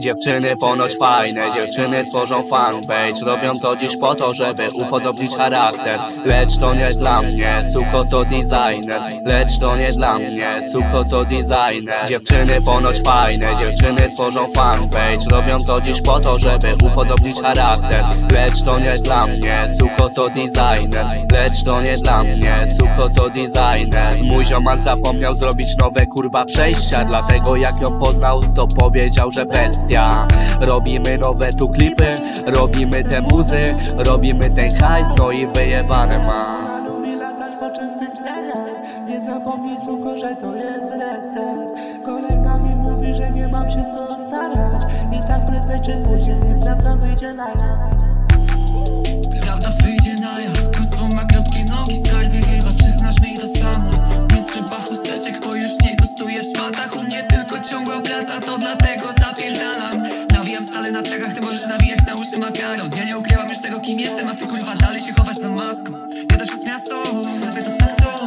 Dziewczyny ponoć fajne, dziewczyny tworzą fanpage. Robią to dziś po to, żeby upodobnić charakter. Lecz to nie dla mnie, suko to designer. Lecz to nie dla mnie, suko to designer. Dziewczyny ponoć fajne, dziewczyny tworzą fanpage. Robią to dziś po to, żeby upodobnić charakter. Lecz to nie dla mnie, suko to designer. Lecz to nie dla mnie, suko to designer. Mój ziomal zapomniał zrobić nowe kurwa przejścia, dlatego jak ją poznał, to powiedział, że bestia. Robimy nowe tu klipy, robimy te muzy, robimy ten hajs, no i wyjebane ma. Lubi latać po czystych drzwiach. Nie zapomnij suko, że to jest reset. Kolega mi mówi, że nie mam się co starać. I tak prędzej czy później prawda wyjdzie na jaw. Prawda wyjdzie na jaw. Kłamstwo ma krótkie nogi, skarbie, chyba przyznasz mi to samo. Nie trzeba chusteczek, bo już nie gustuję w szmatach. U mnie tylko ciągła praca, to dlatego zapierdalam. Nawijam stale na trakach, ty możesz nawijać na uszy makaron. Ja nie ukrywam już tego, kim jestem, a ty kurwa dalej się chowasz za maską. Jadę przez miasto, robię to tak to.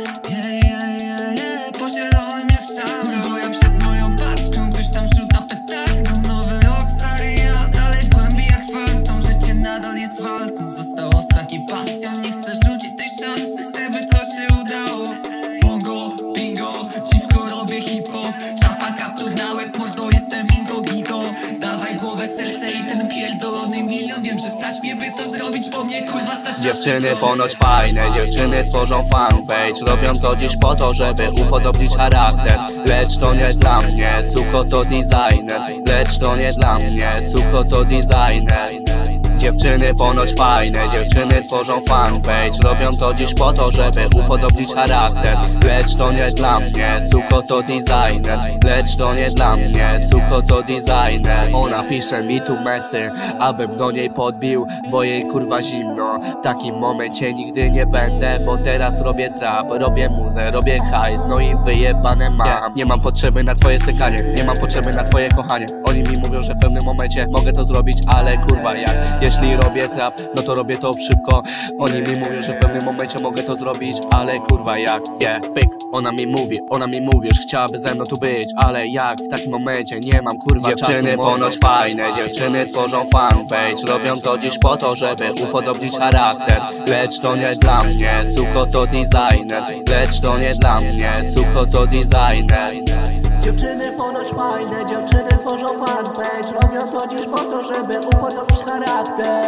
Po zielonym jak szamra. Bujam się z moją paczką, ktoś tam rzuca petardą. Nowy rok, stary, ja dalej w głębi jak fantom. Życie nadal jest walką, został ostatni bastion. Nie chcę rzucić tej szansy, chcę by to się udało. Bongo, bingo, dziwko robię hip-hop. Czapa kaptur na łeb, mordo, jestem incognito. Dawaj głowę, serce i ten pierdolony milion. Wiem, że stać mnie by to zrobić, bo mnie kurwa stać. Dziewczyny ponoć fajne, dziewczyny tworzą fanpage. Robią to dziś po to, żeby upodobnić charakter. Lecz to nie dla mnie, suko to designer. Lecz to nie dla mnie, suko to designer. Dziewczyny ponoć fajne, dziewczyny tworzą fanpage. Robią to dziś po to, żeby upodobnić charakter. Lecz to nie dla mnie, suko to designer. Lecz to nie dla mnie, suko to designer. Ona pisze mi tu mesy, abym do niej podbił, bo jej kurwa zimno. W takim momencie nigdy nie będę, bo teraz robię trap, robię muzę, robię hajs, no i wyjebane mam. Nie mam potrzeby na twoje stykanie, nie mam potrzeby na twoje kochanie. Oni mi mówią, że w pewnym momencie mogę to zrobić, ale kurwa jak? Jeśli robię trap, no to robię to szybko. Oni mi mówią, że w pewnym momencie mogę to zrobić, ale kurwa jak? Pyk, ona mi mówi, że chciałaby ze mną tu być, ale jak? W takim momencie nie mam kurwa czasu. Dziewczyny ponoć fajne, dziewczyny tworzą fanpage. Robią to dziś po to, żeby upodobnić charakter. Lecz to nie dla mnie, suko to designer. Lecz to nie dla mnie, suko to designer. Dziewczyny ponoć fajne, dziewczyny tworzą fanpage. Robią to dziś po to, żeby upodobnić charakter.